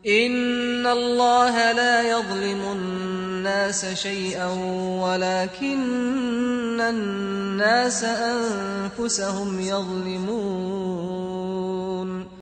إن الله لا يظلم الناس شيئا ولكن الناس أنفسهم يظلمون